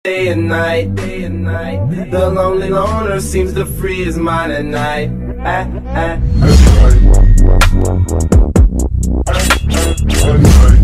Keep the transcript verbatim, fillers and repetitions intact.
Day and night, day and night. The lonely loner seems to free his mind at night. Ah, ah.